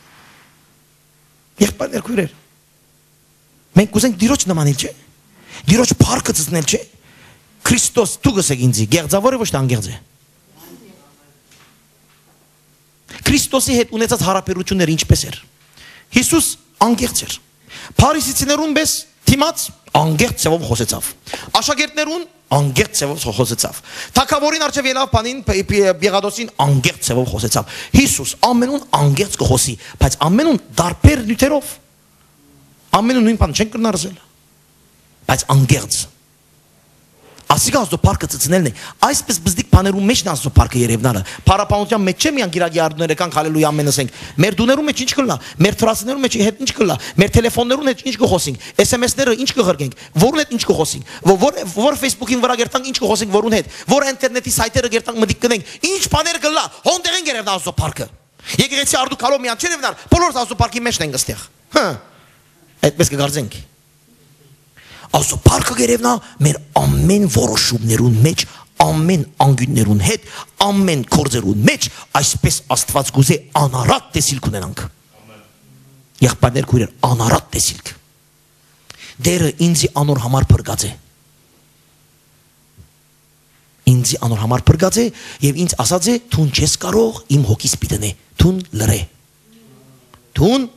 Եղբայրներ քույրեր, մենք կուզենք դիրոջ նմանել չէ, դիրոջ փառքը ցցնել չէ, Քրիստոս դու գսեք ինձի, գեղձավոր է ոչ թե անգեղձ է։ Քրիստոսի հետ ունեցած հարաբերությունները ինչպես էր։ Հիսուս անգեղծ էր։ Փարիսեցիներուն պես թիմած անգեղծ ծավով խոսեցավ։ Աշակերտներուն անգեղծ ծավով խոսեցավ։ Թագավորին արչև ելավ բանին Պիղադոսին անգեղծ ծավով խոսեցավ։ Հիսուս ամենուն անգեղծ կխոսի, բայց ամենուն դարբեր նյութերով։ Ամենուն նույն բան չեն կնարզել։ Բայց անգեղծ։ Ասիկա ազդո պարկը ծծնելն է, այսպես բզդիկ բաներում մեջ նա ազդո պարկը երևնարը, պարապանության մեջ չէ միան գիրագի արդուներ եկան հալելույա ամենս ենք, մեր դուներում մեջ ինչ կլնա, մեր թրասներում մեջ հետ ինչ կլնա, մեր տելեֆոններում մեջ ինչ կխոսենք, SMS-ները ինչ կղրգենք, որուն հետ ինչ կխոսենք, որ Facebook-ին վրա գերտանք ինչ կխոսենք որուն հետ, որ ինտերնետի սայթերը գերտանք մտիկ կնենք, ինչ բաներ կլնա, հոնդեղ են երևնա ազդո պարկը։ Եկեղեցի արդու կալով միան չէ երևնար, բոլորս ազդո պարկի մեջ ենք ստեղ։ Այդպես կգարձենք։ Ազո պարկը գերևնա մեր ամեն որոշումներուն մեջ, ամեն անգյուններուն հետ, ամեն կորձերուն մեջ, այսպես Աստված գուզե անարատ տեսիլք ունենանք։ Եղբայրներ քույրեր, անարատ տեսիլք։ Դերը ինձի անոր համար փրկած է։ Ինձի անոր համար փրկած է եւ ինձ ասած է, թուն չես կարող իմ հոգիս պիտենե, թուն լրե։ Թուն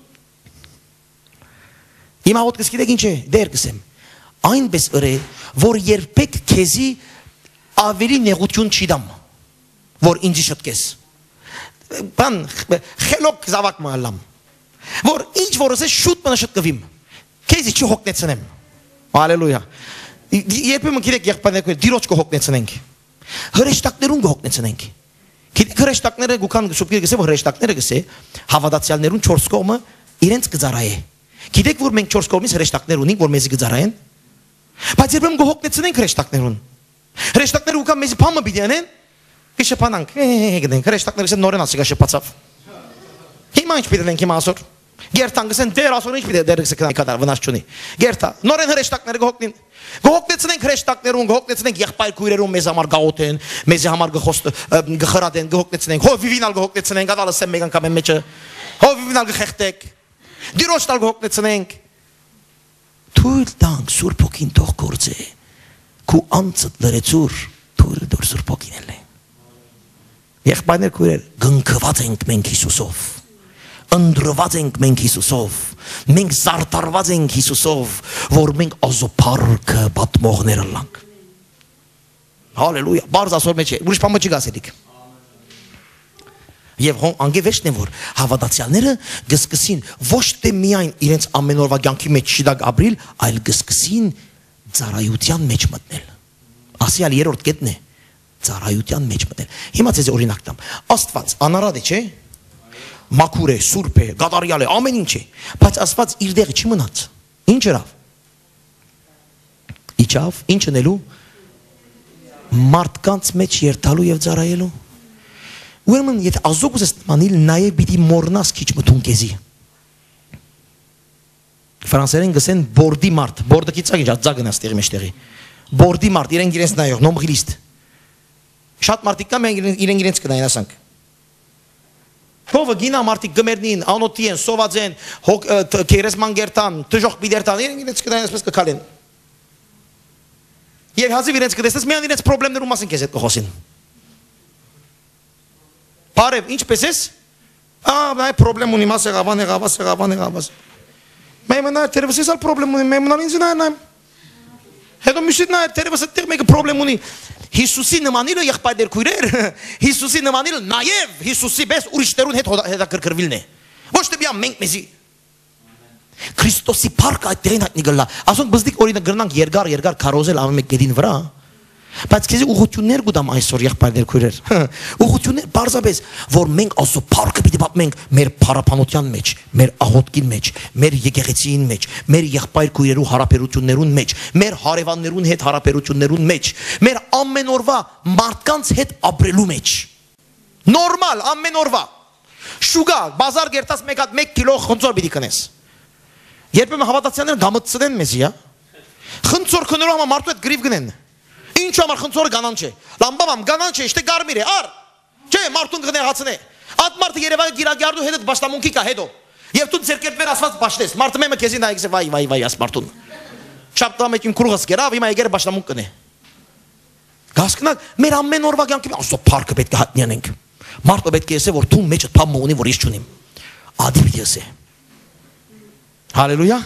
Իմ աղոտ կսկիդեք ինչ է, դեր կսեմ։ Այնպես ըրե, որ երբեք քեզի ավելի նեղություն չի դամ, որ ինձի շտկես։ Բան, խելոք զավակ մալամ, որ ինչ որս է շուտ մնա շտկվիմ, քեզի չի հոգնեցնեմ, ալելույա, երբեմն գիրեք եղբայրներ դիրոջ կհոգնեցնենք, հրեշտակներուն կհոգնեցնենք, գիրեք հրեշտակները գուքան շուպկիր գսե, որ հրեշտակները գսե, հավատացյալներուն չորս կողմը իրենց կծարայե, գիտեք որ մենք չորս կողմից հրեշտակներ ունենք, որ մեզի կծարայեն, բայց երբեմն գողոկնեցնենք հրեշտակներուն։ Հրեշտակները ուկան մեզի փամը պիտի անեն, կշփանանք, գնենք, հրեշտակները ասեն նորեն ասիկա շփացավ։ Հիմա ինչ պիտի դենք հիմա ասոր։ Գերտան գսեն դեր ասոր ինչ պիտի դեր գսեն կդար վնաս չունի։ Գերտա, նորեն հրեշտակները գողոկնին։ Գողոկնեցնենք հրեշտակներուն, գողոկնեցնենք եղբայր քույրերուն մեզ համար գաղոթեն, մեզի համար գխրատեն, գողոկնեցնենք, հո վիվինալ գողոկնեցնենք, ադալսեմ մեգան կամեն մեջը, հո վիվինալ գխեղտեք, դիրոշտալ գողոկնեցնենք։ Թույլ տանք Սուրբ Հոգին թող գործե, քու անցդ լրեցուր, թույլ դուր Սուրբ Հոգին էլ է։ Եղբայրներ քույրեր, գնքված ենք մենք Հիսուսով, ընդրված ենք մենք Հիսուսով, մենք զարդարված ենք Հիսուսով, որ մենք ազոփառքը պատմողները լանք։ Հալելույա, բարձ ասոր մեջ է, ուրիշ բան չի գասելիք։ Եվ անգևեշտն է որ հավատացյալները գսկսին ոչ թե միայն իրենց ամենօրվա կյանքի մեջ շիդակ ապրիլ, այլ գսկսին ծառայության մեջ մտնել։ Ասիալ երրորդ կետն է ծառայության մեջ մտնել։ Հիմա ցեզ օրինակ տամ։ Աստված անարատ է, չէ՞։ Մաքուր է, սուրբ է, գադարյալ է, ամեն ինչ է, բայց Աստված իր դեղը չի մնաց։ Ինչ ըրավ։ Իջավ, ինչ անելու։ Մարդկանց մեջ երթալու եւ ծառայելու։ Ուրեմն եթե ազոգուս ես մանիլ նաև պիտի մորնաս քիչ մթուն քեզի։ Ֆրանսերեն գսեն բորդի մարդ, բորդը կիցակ ինչ ածագն է ստեղի մեջտեղի։ Բորդի մարդ, իրենք իրենց նայող, նոմղիլիստ։ Շատ մարդիկ կա մենք իրենք կնային ասանք։ Հովը գինա մարդիկ գմերնին, անոթի են, սոված են, քերեսման գերտան, տժող պիդերտան, իրենք կնային ասպես կքալեն։ Եվ հազիվ իրենց կտեսնես միան իրենց պրոբլեմներում մասին քեզ հետ կխոսին։ Բարև, ինչպես ես, նայ պրոբլեմ ունի, մաս եղավան։ Մեմնա տերևս ես ալ պրոբլեմ ունի, մեմնալ ինձ նայեմ։ Հետո միշտ նայ տերևս այդտեղ մեկը պրոբլեմ ունի։ Հիսուսի նմանիլը եղբայրներ քույրեր, Հիսուսի նմանիլը նաև Հիսուսի պես ուրիշներուն հետ հետաքրքրվելն է։ Ոչ թե միայն մենք մեզի Քրիստոսի փառքը այդտեղին հայտնի գլա։ Ասոնք բզդիկ օրինակ գրնանք երկար քարոզել ամեն մեկ գեդին վրա։ Բայց քեզի ուղղություններ գուտամ այսօր եղբայրներ քույրեր։ Ուղղություններ բարձրապես, որ մենք Աստծո փառքը պիտի պատմենք մեր փառապանության մեջ, մեր աղոթքին մեջ, մեր եկեղեցիին մեջ, մեր եղբայր քույրերու հարաբերություններուն մեջ, մեր հարևաններուն հետ հարաբերություններուն մեջ, մեր ամեն օրվա մարդկանց հետ ապրելու մեջ։ Նորմալ ամեն օրվա։ Շուգա, բազար գերտած 1 կիլո խնձոր պիտի կնես։ Երբեմն հավատացյալները գամծնեն մեզի, հա։ Խնձոր քնորու համար մարդու հետ գրիվ գնեն։ Ինչ համար խնձորը գանան չէ։ Լամբամ գանան չէ, իշտե գարմիր է, ար։ Չէ, մարդուն կներհացնե։ Այդ մարդը Երևանի գիրագարդու հետ բաշտամունքի կա հետո։ Եվ դու ձերկերտվեր ասված բաշտես։ Մարդը մեմը քեզի նայեք, վայ, աս մարդուն։ Շապտա մեջ իմ քրուղս գերավ, հիմա եկեր բաշտամունք կնե։ Գասկնակ, մեր ամեն օրվա կյանքի Աստծո փառքը պետք է հայտնի անենք։ Մարդը պետք է ասե, որ դու մեջդ բան ունի, որ ես չունիմ։ Ադի պիտի ասե։ Հալելույա։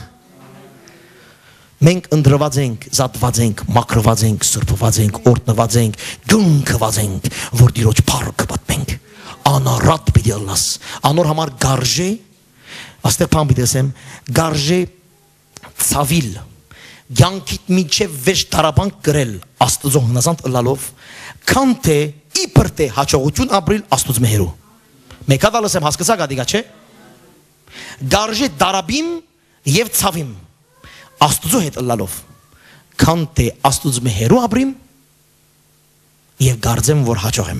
Մենք ընդրված ենք, զատված ենք, մաքրված ենք, սրբված ենք, օրտնված ենք, գնքված ենք, որ Տիրոջ փառքը պատմենք։ Անառատ պիտի ըլլաս։ Անոր համար գարժե, աստեղ բան պիտի ասեմ, գարժե ցավիլ, ցանկիտ միջև վեճ տարաբանք գրել Աստծո հնազանդ ըլլալով, քան թե իբր թե հաջողություն ապրիլ Աստծո մեհերու։ Մեկ հատ ասեմ հասկացա գադիգա չէ։ Գարժե դարաբիմ եւ ցավիմ Աստծո հետ ըլլալով, քան թե Աստծո մեհերու ապրիմ եւ գարձեմ որ հաջողեմ։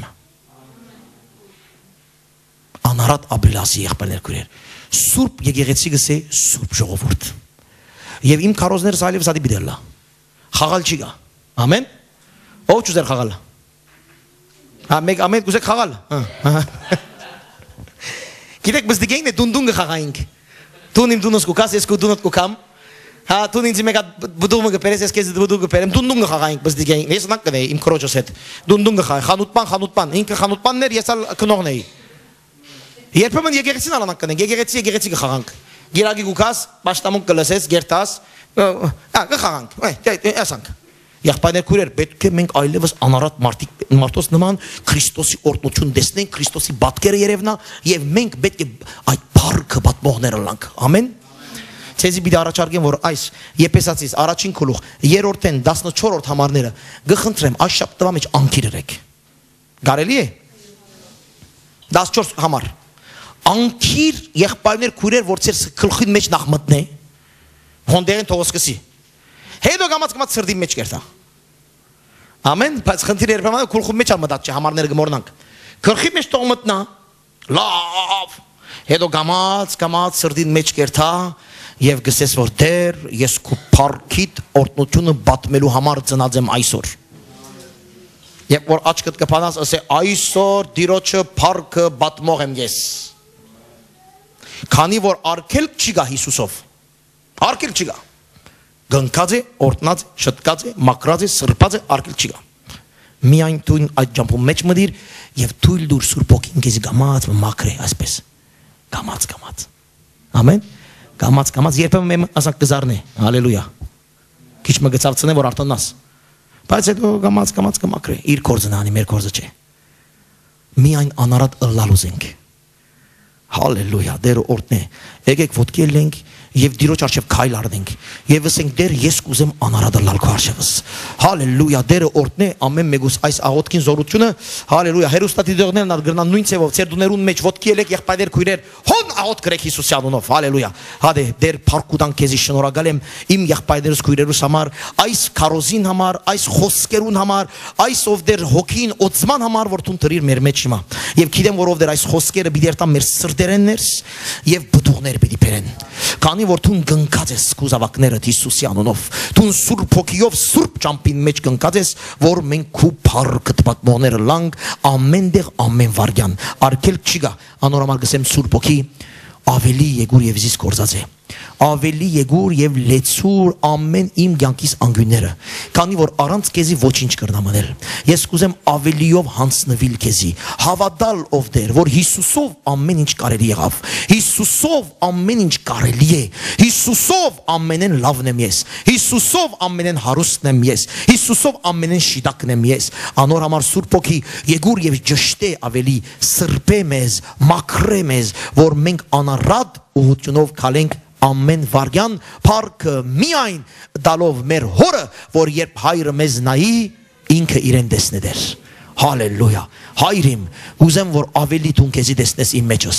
Անառատ ապրիլասի եղբայրներ քուրեր։ Սուրբ եկեղեցի գսե սուրբ ժողովուրդ։ Եվ իմ քարոզները սալիվ սադի բիդելա։ Խաղալ չի գա։ Ամեն։ Ո՞վ ճուզեր խաղալ։ Մեկ ամեն կուզեք խաղալ։ Գիտեք բս դիգեն է դունդուն գխաղայինք։ Դուն իմ դունս կուկաս, ես կու դունդ կուկամ։ Հա դուն ինձ մեկ բդուղը գպերես, ես քեզ բդուղը գպերեմ, դունդուն գխաղայինք բս դիգեն։ Ես նակ կնեի իմ քրոջս հետ։ Դունդուն գխաղ, խանութպան, ինքը խանութպաններ, ես ալ քնողն էի։ Երբեմն եկեղեցին ալանակ կնենք, եկեղեցի գխաղանք։ Գիրագի գուկաս, պաշտամունք կլսես, գերտաս, գխաղանք, ասանք։ Եղբայրներ քուրեր, պետք է մենք այլևս անառատ մարդոց նման Քրիստոսի օրհնություն տեսնենք, Քրիստոսի բատկերը երևնա եւ մենք պետք է այդ փառքը պատմողներ լինենք։ Ամեն։ Ցեզի պիտի առաջարկեմ, որ այս Եփեսացիս առաջին գլուխ 3-րդեն 14-րդ համարները գխնդրեմ այս շաբթվա մեջ անկիր եք։ Կարելի է 14 համար։ Անկիր եղբայրներ քուրեր, որ ցեր գլխին մեջ նախ մտնե։ Հոնդերեն թողոսկսի։ Հետո գամած սրդի մեջ կերտա։ Ամեն, բայց խնդիրը երբեմն գլխում մեջ ամդած չէ, համարները գմորնանք։ Գլխի մեջ թող մտնա։ Լավ։ Հետո գամած սրդին մեջ կերտա եւ գսես որ դեր ես քու փառքիդ օրտնությունը բատմելու համար ծնած եմ այսօր։ Երբ որ աչքդ կփանաս, ասե այսօր Տիրոջը փառքը բատմող եմ ես։ Քանի որ արկել չի գա Հիսուսով։ Արկել չի գա։ Գնքած է, օրտնած է, շտկած է, մաքրած է, սրբած է, արկել չի գա։ Միայն դու այդ ջամփում մեջ մտիր եւ թույլ դուր Սուրբ Օքին քեզ գամած մաքրե այսպես։ Գամած։ Ամեն։ Գամած երբեմն ասանք կզարնե։ Հալելույա։ Քիչ մը գծավցնե որ արտոնաս։ Բայց հետո գամած կմաքրե։ Իր կորձն անի, մեր կորձը չէ։ Միայն անառատ ըլլալուզ ենք։ Հալելույա, դեր օրտնե։ Եկեք ոտքի ելենք եւ Տիրոջ արչեւ քայլ առնենք եւ ասենք դեր ես կուզեմ անառատ ըլլալ քո արչեւս։ Հալելույա, դերը օրտնե ամեն մեկուս այս աղոթքին զորությունը, հալելույա, հերոստատիդողներն ալ գրնան նույն ցեվով ծեր դուներուն մեջ ոտքի ելեք եղբայրներ քույրեր, հոն աղոթ գրեք Հիսուսի անունով, հալելույա։ Հադե դեր փառքուտան քեզի շնորհակալ եմ իմ եղբայրներս քույրերուս համար, այս քարոզին համար, այս խոսքերուն համար, այս ով դեր հոգին օծման համար որ դու դրիր մեր մեջ հիմա։ Եվ գիտեմ որ ով դեր այս խոսքերը պիտի երթան մեր սրտերեններս եւ բդուղներ պիտի բերեն։ Քանի որ դու գնկած ես կուզավակները Հիսուսի անունով, դու Սուրբ Հոգիով Սուրբ ճամփին մեջ գնկած ես, որ մենք քու փառքը պատմողները լանք ամենտեղ ամեն վարյան, արկել չի գա, անորոմալ գսեմ Սուրբ Հոգի ավելի եկուր եւ զիս կորզած է, ավելի եկուր եւ լեցուր ամեն իմ կյանքիս անգույները, քանի որ առանց քեզի ոչինչ կրնամ անել։ Ես կուզեմ ավելիով հանձնվել քեզի, հավատալ ով դեր, որ Հիսուսով ամեն ինչ կարելի եղավ, Հիսուսով ամեն ինչ կարելի է, Հիսուսով ամենեն լավն եմ ես, Հիսուսով ամենեն հարուստն եմ ես, Հիսուսով ամենեն շիտակն եմ ես։ Անոր համար Սուրբ Հոգի եկուր եւ ճշտե ավելի, սրբե մեզ, մաքրե մեզ, որ մենք անառատ ուղղությունով քալենք ամեն վարյան, փառքը միայն դալով մեր հորը, որ երբ հայրը մեզ նայի, ինքը իրեն տեսնե դեր։ Հալելույա։ Հայրիմ, ուզեմ որ ավելի դու քեզի տեսնես իմ մեջս։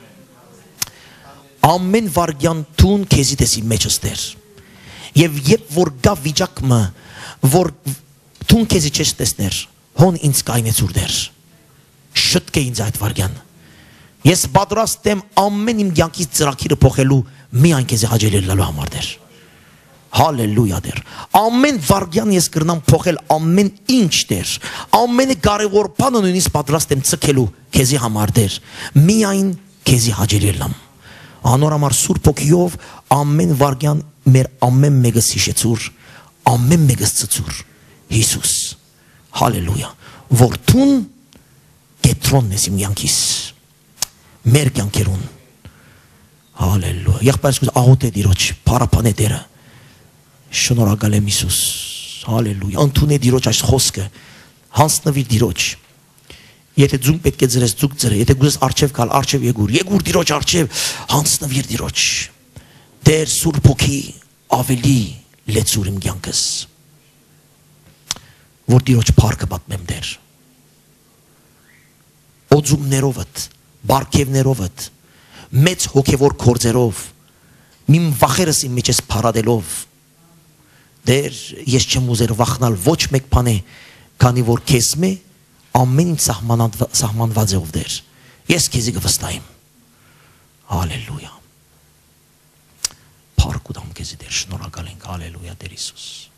Ամեն վարյան դու քեզի տես իմ մեջս դեր։ Եվ երբ որ գա վիճակը, որ դու քեզի չես տեսներ, հոն ինձ կայնեցուր դեր։ Շտկե ինձ այդ վարյան։ Ես պատրաստ եմ ամեն իմ կյանքից ծրագիրը փոխելու միայն քեզ հաջելի լալու համար դեր։ Հալելույա դեր։ Ամեն վարյան ես կրնամ փոխել ամեն ինչ դեր։ Ամենակարևոր բանը նույնիսկ պատրաստ եմ ցկելու քեզի համար դեր։ Միայն քեզի հաջելի լամ։ Անոր համար Սուրբ Հոգիով ամեն վարյան մեր ամեն մեկը հիշեցուր, ամեն մեկը ծծուր Հիսուս։ Հալելույա։ Որ դու կետրոնն ես իմ կյանքիս, մեր կյանքերուն, հալելույա, եղբայրս աղոտ է դիրոջ, պարապան է դերը, շնորհակալ եմ Հիսուս, հալելույա, ընդունե դիրոջ այս խոսքը, հանձնվիր դիրոջ, եթե ձուն պետք է ձրես, ձուկ ձրե, եթե գուզես արջև կալ, արջև եգուր դիրոջ արջև, հանձնվիր դիրոջ, դեր Սուրբ Հոգի ավելի լեցուր իմ կյանքս, որ դիրոջ փառքը պատմեմ դեր, օձումներովդ, բարգևներովդ, մեծ հոգևոր գործերով, իմ վախերս իմ մեջ ես փառադելով, դեր ես չեմ ուզեր վախնալ ոչ մեկ բան է, քանի որ քեզ մե ամեն ինչ սահմանված է ով դեր, ես քեզի կվստահեմ, հալելույա, փառք ու դամ քեզի դեր, շնորհակալ ենք, հալելույա Տեր Հիսուս։